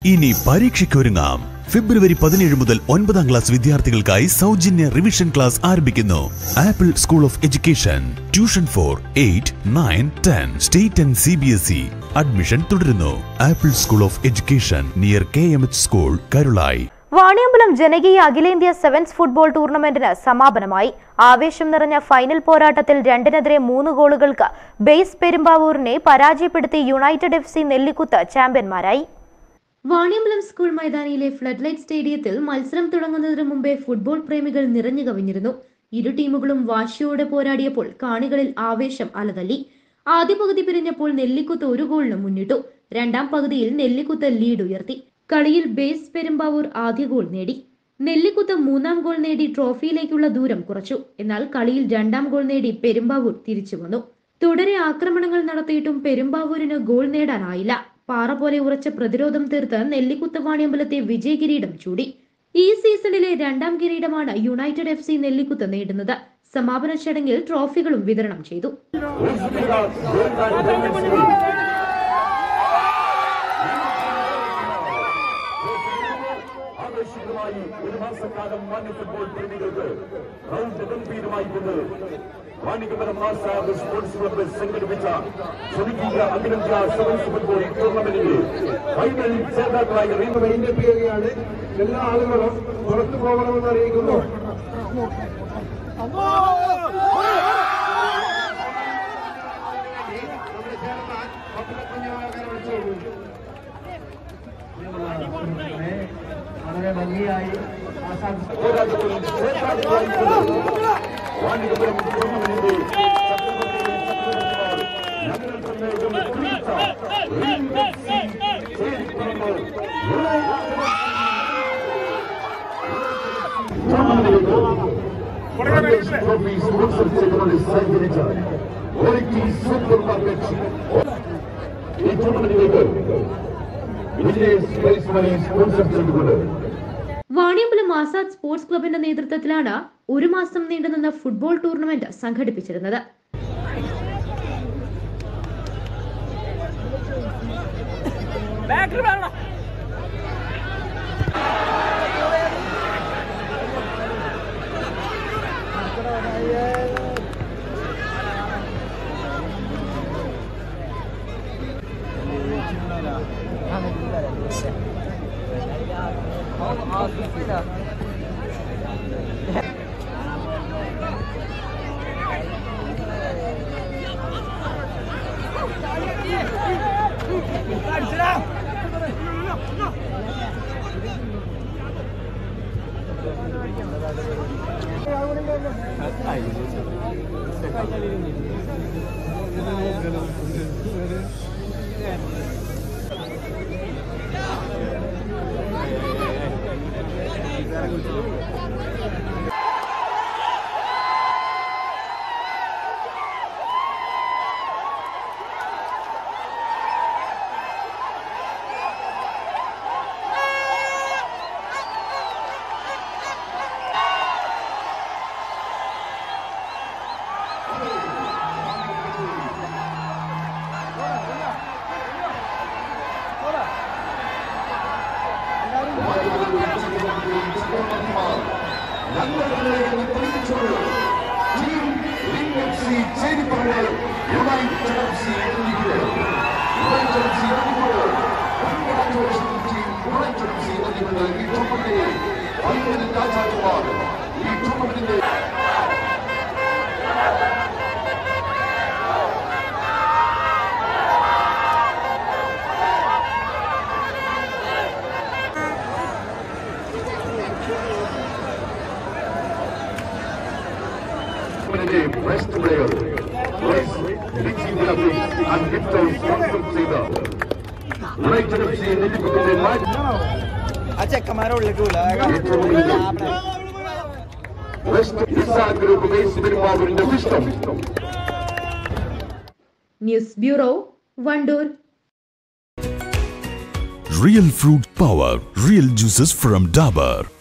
ഇനി പരീക്ഷയ്ക്കൊരുങ്ങാം. ഫെബ്രുവരി 17 മുതൽ 9ാം ക്ലാസ് വിദ്യാർത്ഥികൾക്കായി സൗജന്യ റിവിഷൻ ക്ലാസ് ആരംഭിക്കുന്നു. Apple School of Education. Tuition for 8, 9, 10 state and CBSE. Admission തുടരുന്നു. Apple School of Education near KMH school, Karulayi. Vaniyambalam ജനകീയ അഖിലേന്ത്യാ സെവൻസ് ഫുട്ബോൾ ടൂർണമെന്റിന് സമാപനമായി. ആവേശം നിറഞ്ഞ ഫൈനൽ പോരാട്ടത്തിൽ 2-3 ഗോളുകൾക്ക് ബേസ് പെരുമ്പാവൂരിനെ പരാജയപ്പെടുത്തി യുണൈറ്റഡ് FC നെല്ലിക്കുത്ത് ചാമ്പ്യന്മാരായി. വാണിയമ്പലം സ്കൂൾ മൈതാനിയിലെ ഫ്ലഡ് ലൈറ്റ് സ്റ്റേഡിയത്തിൽ മത്സരം തുടങ്ങുന്നതിന് മുമ്പേ ഫുട്ബോൾ പ്രേമികൾ നിറഞ്ഞു കവിഞ്ഞിരുന്നു. ഇരു ടീമുകളും വാശിയോടെ പോരാടിയപ്പോൾ കാണികളിൽ ആവേശം അലതല്ലി. ആദ്യ പകുതി പിരിഞ്ഞപ്പോൾ നെല്ലിക്കുത്ത് 1 ഗോളിന് മുന്നിട്ടു. രണ്ടാം പകുതിയിൽ നെല്ലിക്കുത്ത് ലീഡ് ഉയർത്തി. കളിയിൽ ബേസ് പെരുമ്പാവൂർ ആദ്യ ഗോൾ നേടി. നെല്ലിക്കുത്ത് 3ാം ഗോൾ നേടി ട്രോഫിയിലേക്കുള്ള ദൂരം കുറച്ചു. എന്നാൽ കളിയിൽ 2ാം ഗോൾ നേടി പെരുമ്പാവൂർ തിരിച്ചു വന്നു. തുടരെ ആക്രമണങ്ങൾ നടത്തിയിട്ടും പെരുമ്പാവൂരിന് ഗോൾ നേടാനായില്ല. പാറ പോലെ ഉറച്ച പ്രതിരോധം തീർത്ത് നെല്ലിക്കുത്ത് വാണിയമ്പലത്തെ വിജയകിരീടം ചൂടി. ഈ സീസണിലെ 2ാം കിരീടമാണ് യുണൈറ്റഡ് FC നെല്ലിക്കുത്ത് നേടുന്നത്. സമാപന ചടങ്ങിൽ ട്രോഫികളും വിതരണം ചെയ്തു. ഒരു മാസക്കാലം മാന്യ ഫുട്ബോൾ പ്രേമികൾക്ക് റൗണ്ട് ഗംഭീരമായിക്കൊണ്ട് വാണിയമ്പലം മാസാബ് സ്പോർട്സ് ക്ലബ്ബ് സംഘടിപ്പിച്ച ജനകീയ അഖിലേന്ത്യാ സെവൻസ് ഫുട്ബോൾ ടൂർണമെന്റിന്റെ ഫൈനലിൽ ജേതാക്കളായി വീണ്ടുകയാണ്. എല്ലാ ആളുകളും പുറത്തു പോകണമെന്ന് അറിയിക്കുന്നു. വളരെ ഭംഗിയായി വാണിയമ്പലം ടൂർണമെന്റിന്റെ ട്രോഫി സ്പോൺസർ ചെയ്തുകൊണ്ട് സഹകരിച്ച സൂപ്പർ മാർക്കറ്റ് ഈ ടൂർണമെന്റിലേക്ക് വാണിയമ്പലം ആസാദ് സ്പോർട്സ് ക്ലബിന്റെ നേതൃത്വത്തിലാണ് 1 മാസം നീണ്ടുനിന്ന ഫുട്ബോൾ ടൂർണമെന്റ് സംഘടിപ്പിച്ചിരുന്നത്. best player, Grace, Dixie Willoughby and Victor Swanson Seda. United FC നെല്ലിക്കുത്തിന്റെ വെസ്റ്റ് ഇസാ ഗ്രൂപ്പ് ബേസ് പെരുമ്പാവൂരിന്റെ വിഷ്ടം. News bureau, Wandoor. Real fruit power, real juices from Dabur.